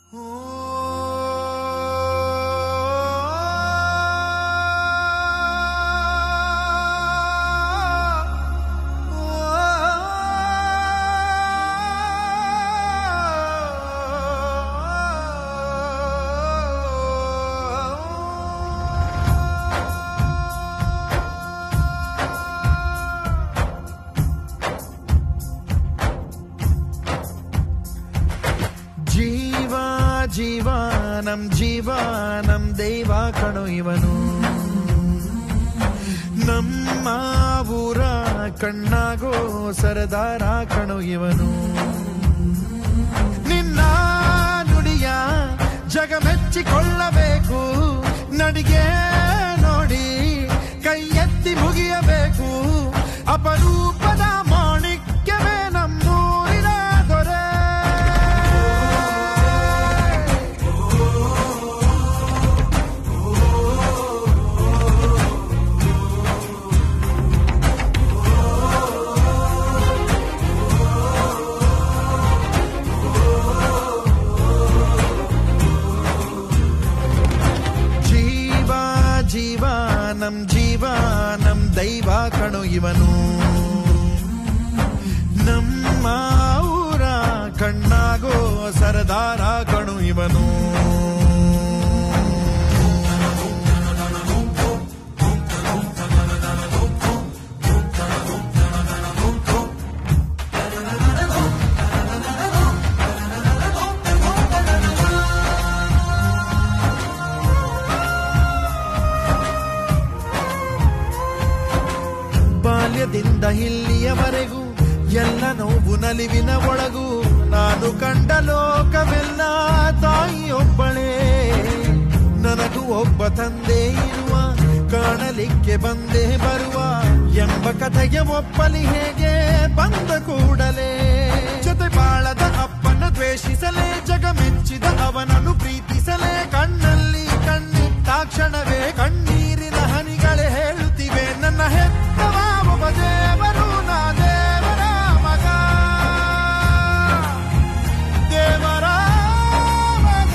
ಜೀವಾನಂ ದೈವ ಕಣೋ ಇವನು, ನಮ್ಮ ಊರ ಕಣ್ಣಾಗೋ ಸರದಾರ ಕಣೋ ಇವನು. ನಿನ್ನ ನುಡಿಯ ಜಗ ಮೆಚ್ಚಿಕೊಳ್ಳಬೇಕು, ನಡಿಗೆ ನೋಡಿ ಕೈ ಎತ್ತಿ ಮುಗಿಯಬೇಕು. ಅಪರೂಪದ ಮಾಣಿಕ್ಯವೇ ನಮ್ಮೂರಿನ ದೊರೆ. ಜೀವಾನಂ ದೈವ ಕಣೋ ಇವನು, ನಮ್ಮ ಊರ ಕಣ್ಣಾಗೋ ಸರದಾರ ಕಣೋ ಇವನು. ಬಾಲ್ಯದಿಂದ ಇಲ್ಲಿಯವರೆಗೂ ಎಲ್ಲ ನೋವು ನಲಿವಿನ ಒಳಗೂ ನಾನು ಕಂಡ ಲೋಕವೆಲ್ಲ ತಾಯಿಯೊಬ್ಬಳೇ. ನನಗೂ ಒಬ್ಬ ತಂದೆ ಇರುವ, ಕಾಣಲಿಕ್ಕೆ ಬಂದೇ ಬರುವ ಎಂಬ ಕಥೆಗೆ ಒಪ್ಪಲಿ ಹೇಗೆ ಬಂದ ಕೂಡಲೇ. ಜೊತೆ ಬಾಳದ ಅಪ್ಪನ ದ್ವೇಷಿಸಲೇ, ಜಗ ಮೆಚ್ಚಿದ ಅವನನ್ನು ಪ್ರೀತಿಸಲೇ. ಕಣ್ಣಲ್ಲಿ ಕಣ್ಣಿಟ್ಟಾಕ್ಷಣವೇ ಕಣ್ಣೀರಿನ ಹನಿಗಳೇ ಹೇಳುತ್ತಿವೆ, ನನ್ನ ಹೆತ್ತವ ಒಬ್ಬ ದೇವರು, ನಾ ದೇವರ ಮಗ, ದೇವರ ಮಗ.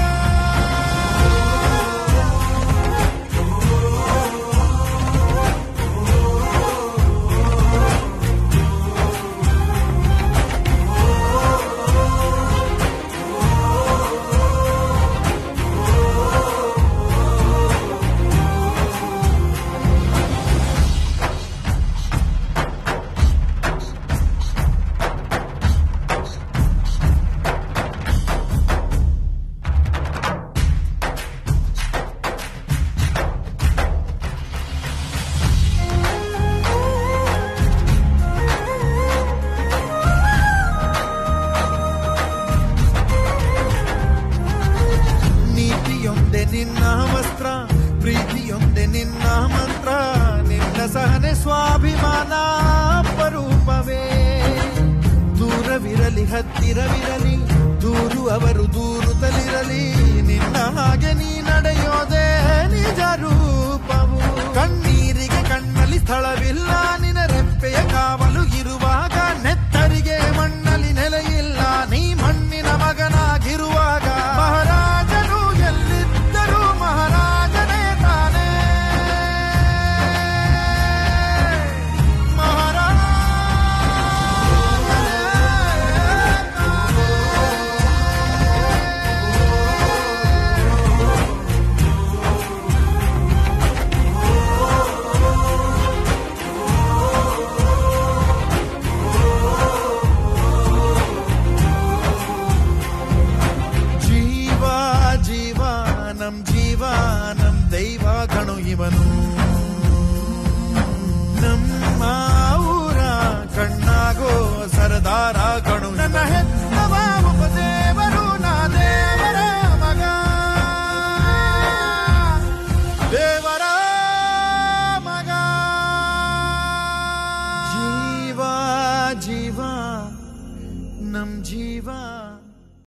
ನಿನ್ನ ವಸ್ತ್ರ, ಪ್ರೀತಿಯೊಂದೆ ನಿನ್ನ ಮಂತ್ರ, ನಿನ್ನ ಸಹನೆ ಸ್ವಾಭಿಮಾನ ಅಪರೂಪವೇ. ದೂರವಿರಲಿ ಹತ್ತಿರವಿರಲಿ, ದೂರು ಅವರು ದೂರುತ್ತಲಿರಲಿ, ನಿನ್ನ ಹಾಗೆ ನೀ ನಡೆಯೋದೇ ನಿಜ ರೂಪವು. ಕಣ್ಣೀರಿಗೆ ಕಣ್ಣಲ್ಲಿ ಸ್ಥಳವಿಲ್ಲ,